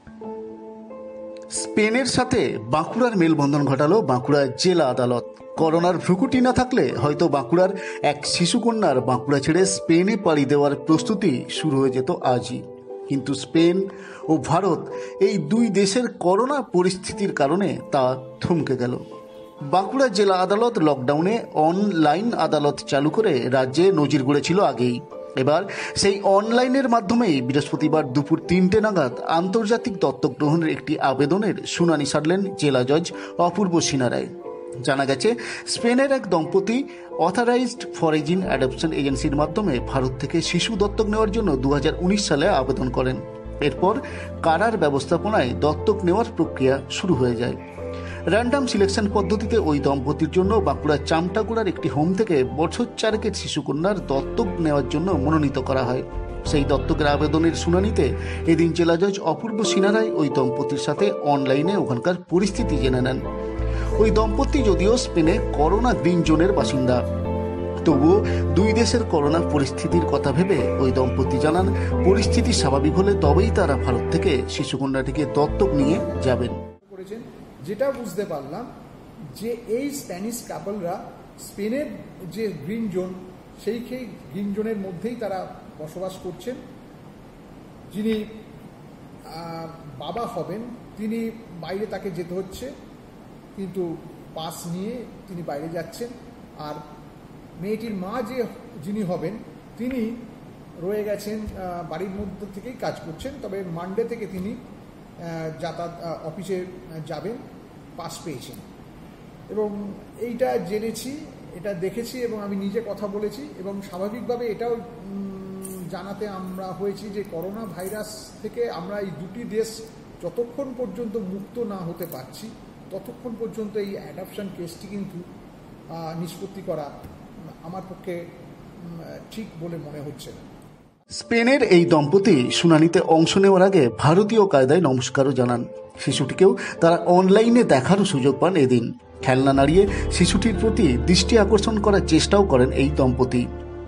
স্পেনের সাথে বাঁকুড়ার মেলবন্ধন ঘটালো বাঁকুড়া জেলা আদালত। করোনার ভ্রুকুটি না থাকলে হয়তো বাঁকুড়ার এক শিশুকন্যার বাঁকুড়া ছেড়ে স্পেনে পাড়ি দেওয়ার প্রস্তুতি শুরু হয়ে যেত আজই। কিন্তু স্পেন ও ভারত এই দুই দেশের করোনা পরিস্থিতির কারণে তা থমকে গেল। বাঁকুড়া জেলা আদালত লকডাউনে অনলাইন আদালত চালু করে রাজ্যে নজির গড়েছিল আগেই। এবার সেই অনলাইনের মাধ্যমেই বৃহস্পতিবার দুপুর 3টে নাগাদ আন্তর্জাতিক দত্তক গ্রহণের একটি আবেদনের শুনানি সারলেন জেলা জজ অপূর্ব সিনহা রায়। জানা গেছে, স্পেনের এক দম্পতি অথরাইজড ফরেজিন অ্যাডপশন এজেন্সির মাধ্যমে ভারত থেকে শিশু দত্তক নেওয়ার জন্য 2019 সালে আবেদন করেন। এরপর কারার ব্যবস্থাপনায় দত্তক নেওয়ার প্রক্রিয়া শুরু হয়ে যায়। র্যান্ডাম সিলেকশন পদ্ধতিতে ওই দম্পতির জন্য বাঁকুড়ার চামটাগুড়ার একটি হোম থেকে বছর 4 শিশুকন্যার দত্তক নেওয়ার জন্য মনোনীত করা হয়। সেই দত্তকের আবেদনের শুনানিতে এদিন জেলা জজ অপূর্ব সিনহা রায় ওই দম্পতির সাথে অনলাইনে ওখানকার পরিস্থিতি জেনে নেন। ওই দম্পতি যদিও স্পেনে করোনা গ্রিন জোনের বাসিন্দা, তবুও দুই দেশের করোনা পরিস্থিতির কথা ভেবে ওই দম্পতি জানান, পরিস্থিতি স্বাভাবিক হলে তবেই তারা ভারত থেকে শিশুকন্যাটিকে দত্তক নিয়ে যাবেন। যেটা বুঝতে পারলাম যে এই স্প্যানিশ কাপলরা স্পেনের যে গ্রিন জোন, সেই গ্রিন জোনের মধ্যেই তারা বসবাস করছেন। যিনি বাবা হবেন তিনি বাইরে, তাকে যেতে হচ্ছে, কিন্তু পাস নিয়ে তিনি বাইরে যাচ্ছেন। আর মেয়েটির মা যিনি হবেন তিনি রয়ে গেছেন, বাড়ির মধ্যে থেকেই কাজ করছেন, তবে মানডে থেকে তিনি যাতায়াত অফিসে যাবেন, পাস পেয়েছেন। এবং এইটা জেনেছি, এটা দেখেছি এবং আমি নিজে কথা বলেছি এবং স্বাভাবিকভাবে এটাও জানাতে আমরা হয়েছি যে করোনা ভাইরাস থেকে আমরা এই দুটি দেশ যতক্ষণ পর্যন্ত মুক্ত না হতে পারছি ততক্ষণ পর্যন্ত এই অ্যাডপশন কেসটি কিন্তু নিষ্পত্তি করা আমার পক্ষে ঠিক বলে মনে হচ্ছে না। স্পেনের এই দম্পতি শুনানিতে অংশ নেওয়ার আগে ভারতীয় কায়দায় নমস্কারও জানান। শিশুটিকেও তারা অনলাইনে দেখারও সুযোগ পান এদিন। খেলনা নাড়িয়ে শিশুটির প্রতি দৃষ্টি আকর্ষণ করার চেষ্টাও করেন এই দম্পতি।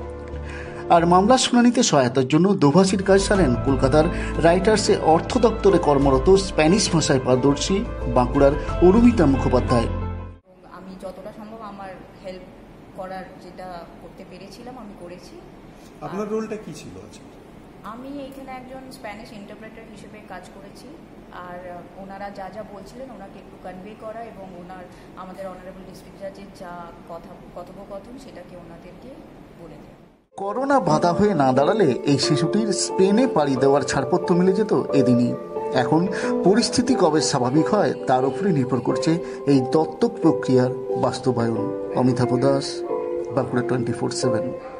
আর মামলার শুনানিতে সহায়তার জন্য দোভাষীর কাজ সারেন কলকাতার রাইটার্সে অর্থ দপ্তরে কর্মরত স্প্যানিশ ভাষায় পারদর্শী বাঁকুড়ার অরুমিতা মুখোপাধ্যায়। আমি যতটা সম্ভব আমার হেল্প করার যেটা করতে পেরেছিলাম আমি করেছি। আপনার রোলটা কি ছিল? আমি এখানে একজন স্প্যানিশ ইন্টারপ্রেটার হিসেবে কাজ করেছি। আর ওনারা যা যা বলছিলেন ওনাকে একটু কনভে করা এবং আমাদের অনারেবল ডিস্ট্রিক্ট জাজের যা কথোপকথন সেটাকে ওনাদেরকে বলে দেয়। করোনা বাধা হয়ে না দাঁড়ালে এই শিশুটির স্পেনে পাড়ি দেওয়ার ছাড়পত্র মিলে যেত এদিনই। এখন পরিস্থিতি কবে স্বাভাবিক হয় তার উপরে নির্ভর করছে এই দত্তক প্রক্রিয়ার বাস্তবায়ন। অমিতাভ দাস, বাঁকুড়া 24/7।